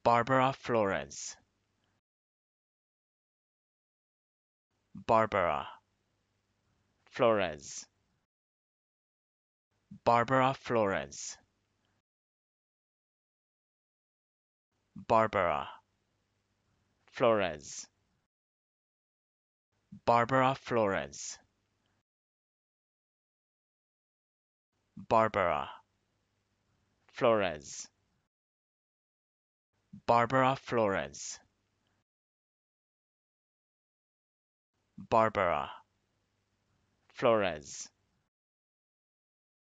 Barbara Flores. Barbara Flores. Barbara Flores. Barbara Flores. Barbara Flores. Barbara Flores. Barbara Flores. Barbara Flores.